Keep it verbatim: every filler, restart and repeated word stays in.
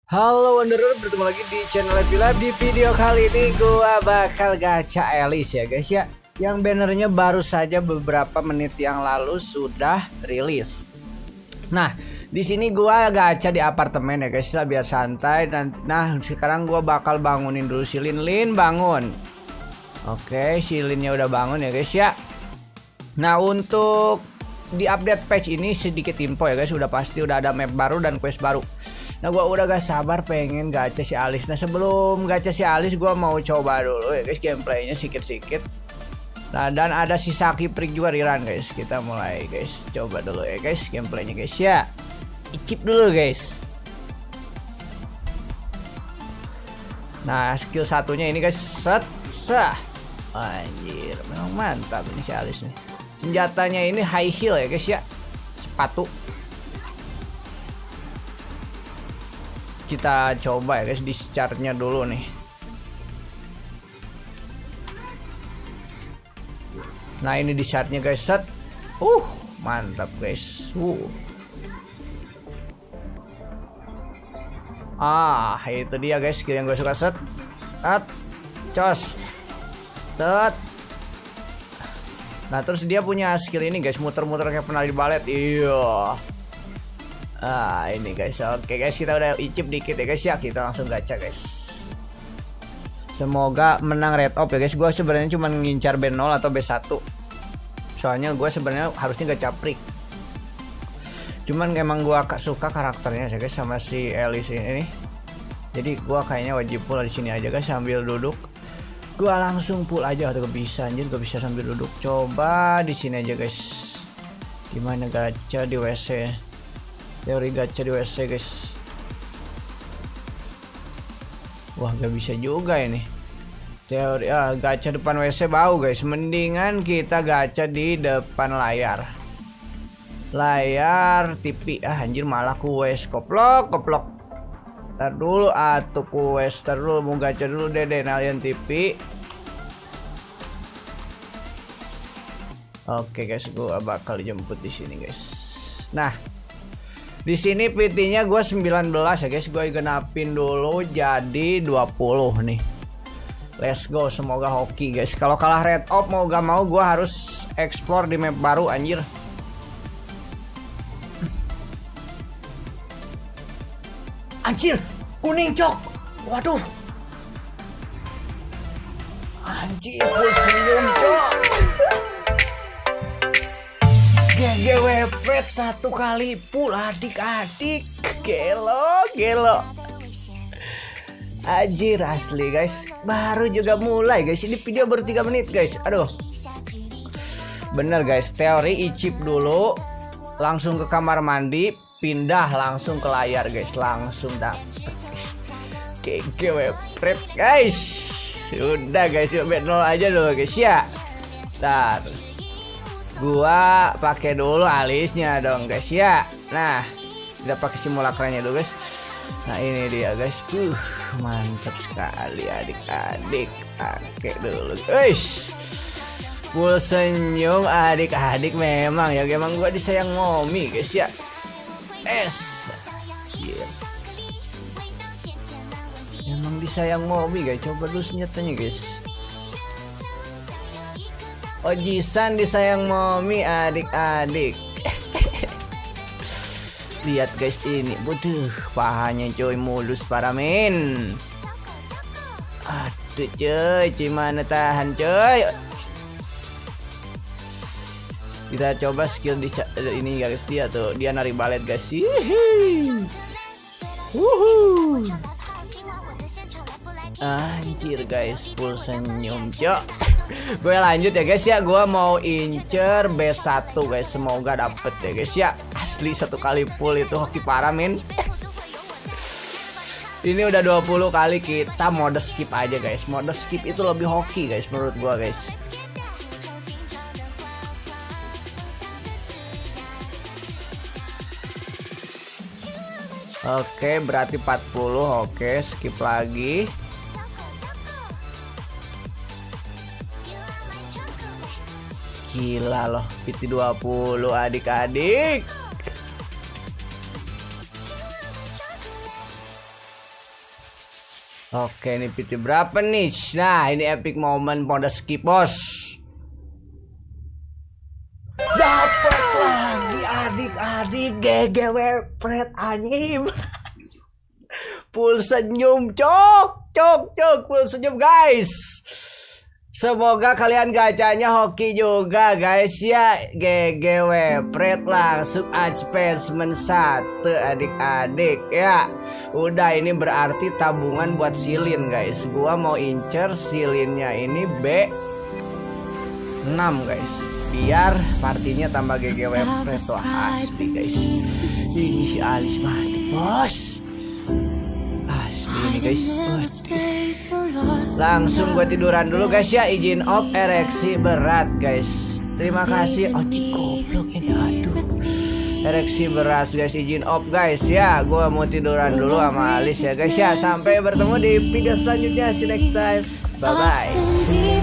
Halo Wanderer, bertemu lagi di channel Happy Life. Di video kali ini gua bakal gacha Alice ya guys ya, yang bannernya baru saja beberapa menit yang lalu sudah rilis. Nah, di sini gua gacha di apartemen ya guys lah, biar santai. Dan nah, sekarang gua bakal bangunin dulu si Lin. Lin bangun. Oke, si Linnya udah bangun ya guys ya. Nah, untuk di update patch ini sedikit info ya guys, udah pasti udah ada map baru dan quest baru. Nah, gua udah gak sabar pengen gacha si Alice. Nah, sebelum gacha si Alice, gua mau coba dulu ya guys gameplaynya sedikit-sedikit. Nah, dan ada si Saki Prik juga rerun guys. Kita mulai guys, coba dulu ya guys gameplaynya guys ya. Icip dulu guys. Nah, skill satunya ini guys, set sah. Anjir, memang mantap ini si Alice nih. Senjatanya ini high heel ya guys ya, sepatu. Kita coba ya guys di chartnya dulu nih. Nah, ini di chartnya guys, set. Uh, mantap guys. Uh. Ah, itu dia guys skill yang gue suka, set. At, cos. Set. Nah, terus dia punya skill ini guys, muter-muter kayak penari balet. Iya. Ah, ini guys. Oke guys, kita udah icip dikit ya guys ya. Kita langsung gacha guys. Semoga menang red op ya guys. Gue sebenarnya cuma ngincar B nol atau B satu. Soalnya gue sebenarnya harusnya gacha Prik. Cuman emang gue suka karakternya ya guys sama si Alice ini. Jadi gue kayaknya wajib pull di sini aja guys sambil duduk. Gua langsung pull aja atau bisa anjir, gak bisa sambil duduk. Coba di sini aja guys. Gimana gacha di W C? Teori gacha di W C guys. Wah, gak bisa juga ini. Teori ah, gacha depan W C bau guys. Mendingan kita gacha di depan layar. Layar T V. Ah anjir, malah quest koplok koplok. Ntar dulu atuh quest, ntar dulu mau gacha dulu deh deh Alien T V. Oke guys, gua bakal jemput di sini guys. Nah, di sini P T-nya gua sembilan belas ya guys, gua genapin dulu jadi dua puluh nih. Let's go, semoga hoki guys. Kalau kalah red op mau gak mau gua harus explore di map baru anjir. Anjir, kuning cok. Waduh. Anjir, gue senyum cok. G G wepret satu kali full adik-adik. Gelo, gelo. Anjir asli guys. Baru juga mulai guys. Ini video baru tiga menit guys. Aduh. Bener guys, teori icip dulu. Langsung ke kamar mandi. Pindah langsung ke layar guys, langsung dapet G G wepret guys. Sudah guys, coba nol aja dulu guys ya. Ntar gua pakai dulu alisnya dong guys ya. Nah, kita pakai simulakranya dulu guys. Nah, ini dia guys. Uh, mantap sekali adik-adik. Pakai dulu guys. Full senyum adik-adik memang ya. Emang gua disayang momi guys ya. Es, yeah. Emang disayang mobi guys. Coba dulu senjatanya guys. Ojisan disayang momi adik-adik. Lihat guys ini, waduh, pahanya coy mulus paramin. Aduh coy, gimana tahan coy. Kita coba skill di ini guys, dia tuh dia nari balet guys. Wuhu. Anjir guys, full senyum cok. Gue lanjut ya guys ya, gue mau incer B satu guys, semoga dapet ya guys ya. Asli satu kali full itu hoki parah men. Ini udah dua puluh kali kita mode skip aja guys. Mode skip itu lebih hoki guys menurut gue guys. Oke, berarti empat puluh. Oke, skip lagi. Gila loh, P T dua puluh adik-adik. Oke, ini P T berapa nih? Nah, ini epic moment mode skip, bos. Dapat lagi adik-adik G G W Pret anjing. Full senyum, cok, cok, cok, full senyum guys. Semoga kalian gacanya hoki juga guys ya. G G W Pret langsung advancement satu adik-adik ya. Udah, ini berarti tabungan buat silin guys. Gua mau incer silinnya ini B enam guys, biar partinya tambah G G W Pret. Wah asli guys, ini si Alis mati bos. Asli ini guys. Langsung gue tiduran dulu guys ya. Izin off ereksi berat guys. Terima kasih. Oh goblok ini, aduh. Ereksi berat guys, izin off guys ya. Gue mau tiduran dulu sama Alis ya guys ya. Sampai bertemu di video selanjutnya. See you next time. Bye bye.